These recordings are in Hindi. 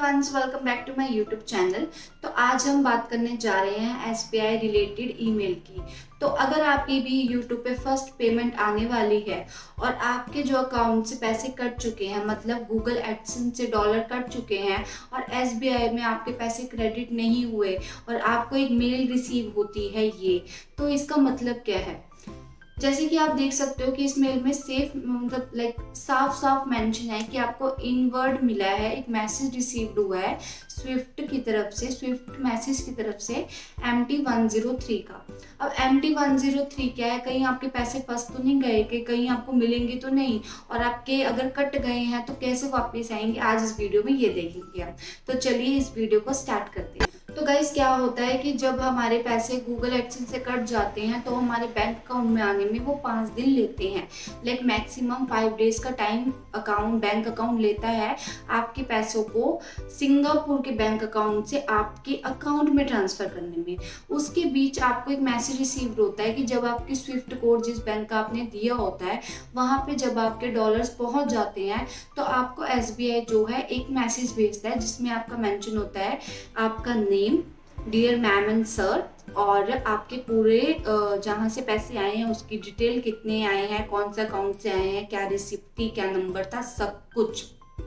Once welcome back to my YouTube channel. तो आज हम बात करने जा रहे हैं एसबीआई रिलेटेड ईमेल की। तो अगर आपकी भी यूट्यूब पे फर्स्ट पेमेंट आने वाली है और आपके जो अकाउंट से पैसे कट चुके हैं, मतलब गूगल एडसेंस से डॉलर कट चुके हैं और एसबीआई में आपके पैसे क्रेडिट नहीं हुए और आपको एक मेल रिसीव होती है ये, तो इसका मतलब क्या है। जैसे कि आप देख सकते हो कि इस मेल में सेफ मतलब साफ साफ मेंशन है कि आपको इनवर्ड मिला है, एक मैसेज रिसीव्ड हुआ है स्विफ्ट की तरफ से, स्विफ्ट मैसेज की तरफ से MT103 का। अब MT103 क्या है, कहीं आपके पैसे फंस तो नहीं गए कि कहीं आपको मिलेंगे तो नहीं, और आपके अगर कट गए हैं तो कैसे वापस आएंगे, आज इस वीडियो में ये देखेंगे हम। तो चलिए इस वीडियो को स्टार्ट करते हैं। तो गाइस क्या होता है कि जब हमारे पैसे गूगल एडसेंस से कट जाते हैं तो हमारे बैंक अकाउंट में आने में वो 5 दिन लेते हैं, मैक्सिमम 5 डेज का टाइम बैंक अकाउंट लेता है आपके पैसों को सिंगापुर के बैंक अकाउंट से आपके अकाउंट में ट्रांसफर करने में। उसके बीच आपको एक मैसेज रिसीव होता है कि जब आपकी स्विफ्ट कोड जिस बैंक का आपने दिया होता है वहां पे जब आपके डॉलर्स पहुंच जाते हैं तो आपको एसबीआई जो है एक मैसेज भेजता है जिसमें आपका मेंशन होता है आपका name, dear ma'am and sir, और आपके पूरे जहाँ से पैसे आए हैं उसकी डिटेल, कितने आए हैं, कौन सा अकाउंट से आए हैं, क्या रिसिप्ट थी, क्या नंबर था, सब कुछ।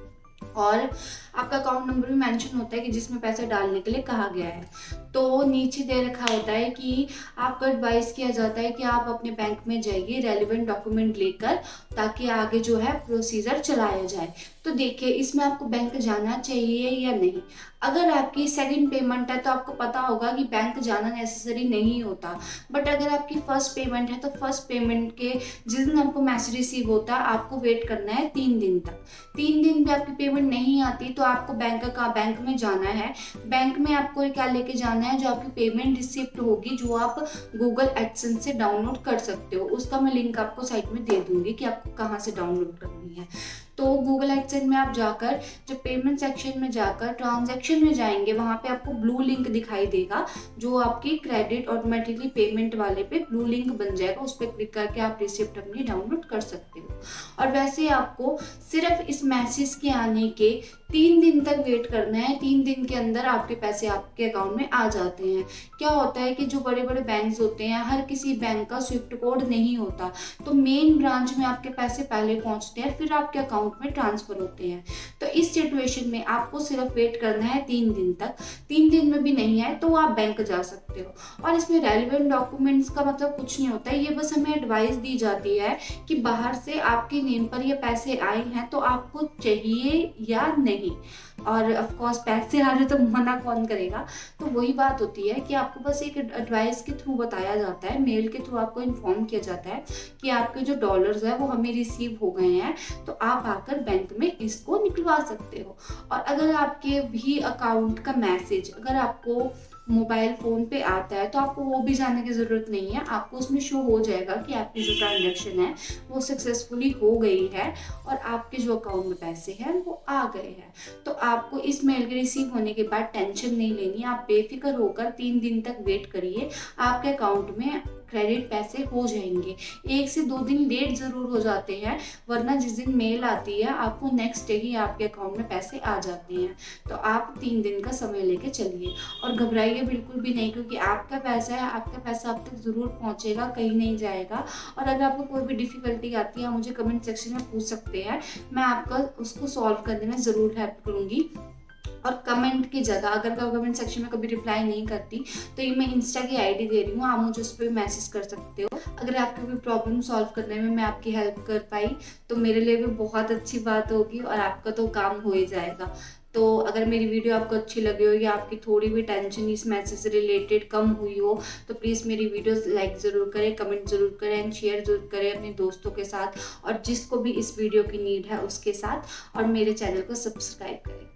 और आपका अकाउंट नंबर भी मेंशन होता है कि जिसमें पैसे डालने के लिए कहा गया है। तो नीचे दे रखा होता है कि आपको एडवाइस किया जाता है कि आप अपने बैंक में जाइए रेलिवेंट डॉक्यूमेंट लेकर, ताकि आगे जो है प्रोसीजर चलाया जाए। तो देखिए इसमें आपको बैंक जाना चाहिए या नहीं। अगर आपकी सेकंड पेमेंट है तो आपको पता होगा कि बैंक जाना नेसेसरी नहीं होता, बट अगर आपकी फर्स्ट पेमेंट है तो फर्स्ट पेमेंट के जिस दिन आपको मैसेज रिसीव होता है आपको वेट करना है 3 दिन तक। 3 दिन पे आपकी पेमेंट नहीं आती तो आपको बैंक में जाना है। बैंक में आपको क्या लेके जाना है, जो आपकी पेमेंट रिसिप्ट होगी जो आप गूगल एडसेंस से डाउनलोड कर सकते हो। उसका मैं लिंक आपको साइट में दे दूंगी कि आपको कहाँ से डाउनलोड करनी है। तो गूगल एडसेंस में आप जाकर जब पेमेंट सेक्शन में जाकर ट्रांजैक्शन में जाएंगे वहां पे आपको ब्लू लिंक दिखाई देगा, जो आपकी क्रेडिट ऑटोमेटिकली पेमेंट वाले पे ब्लू लिंक बन जाएगा। उस पर क्लिक करके आप रिसिप्ट अपनी डाउनलोड कर सकते हो। और वैसे आपको सिर्फ इस मैसेज के आने के 3 दिन तक वेट करना है। 3 दिन के अंदर आपके पैसे आपके अकाउंट में आ जाते हैं। क्या होता है कि जो बड़े बड़े बैंक्स होते हैं हर किसी बैंक का स्विफ्ट कोड नहीं होता, तो मेन ब्रांच में आपके पैसे पहले पहुंचते हैं फिर आपके अकाउंट में ट्रांसफर होते हैं। तो इस सिचुएशन में आपको सिर्फ वेट करना है 3 दिन तक। 3 दिन में भी नहीं आए तो आप बैंक जा सकते हो। और इसमें रेलिवेंट डॉक्यूमेंट्स का मतलब कुछ नहीं होता है, ये बस हमें एडवाइस दी जाती है कि बाहर से आपके नेम पर ये पैसे आए हैं तो आपको चाहिए या नहीं। और ऑफ कोर्स पैसे आ रहे तो मना कौन करेगा। तो वही बात होती है कि आपको बस एक एडवाइस के थ्रू बताया जाता है, मेल के थ्रू आपको इन्फॉर्म किया जाता है कि आपके जो डॉलर्स है वो हमें रिसीव हो गए हैं, तो आप आकर बैंक में इसको निकलवा सकते हो। और अगर आपके भी अकाउंट का मैसेज अगर आपको मोबाइल फोन पे आता है तो आपको वो भी जाने की जरूरत नहीं है, आपको उसमें शो हो जाएगा कि आपकी जो ट्रांजैक्शन है वो सक्सेसफुली हो गई है और आपके जो अकाउंट में पैसे हैं वो आ गए हैं। तो आपको इस मेल के रिसीव होने के बाद टेंशन नहीं लेनी, आप बेफिक्र होकर 3 दिन तक वेट करिए, आपके अकाउंट में क्रेडिट पैसे हो जाएंगे। 1 से 2 दिन लेट जरूर हो जाते हैं, वरना जिस दिन मेल आती है आपको नेक्स्ट डे ही आपके अकाउंट में पैसे आ जाते हैं। तो आप 3 दिन का समय लेके चलिए और घबराइए बिल्कुल भी नहीं, क्योंकि आपका पैसा है, आपका पैसा आप तक जरूर पहुंचेगा, कहीं नहीं जाएगा। और अगर आपको कोई भी डिफिकल्टी आती है मुझे कमेंट सेक्शन में पूछ सकते हैं, मैं आपका उसको सॉल्व करने में जरूर हेल्प करूंगी। और कमेंट की जगह अगर मैं कमेंट सेक्शन में कभी रिप्लाई नहीं करती तो ये मैं इंस्टा की आईडी दे रही हूँ, आप मुझे उस पर मैसेज कर सकते हो। अगर आपकी कोई प्रॉब्लम सॉल्व करने में मैं आपकी हेल्प कर पाई तो मेरे लिए भी बहुत अच्छी बात होगी और आपका तो काम हो ही जाएगा। तो अगर मेरी वीडियो आपको अच्छी लगी हो या आपकी थोड़ी भी टेंशन इस मैसेज से रिलेटेड कम हुई हो तो प्लीज़ मेरी वीडियो लाइक ज़रूर करें, कमेंट ज़रूर करें एंड शेयर ज़रूर करें अपने दोस्तों के साथ और जिसको भी इस वीडियो की नीड है उसके साथ, और मेरे चैनल को सब्सक्राइब करें।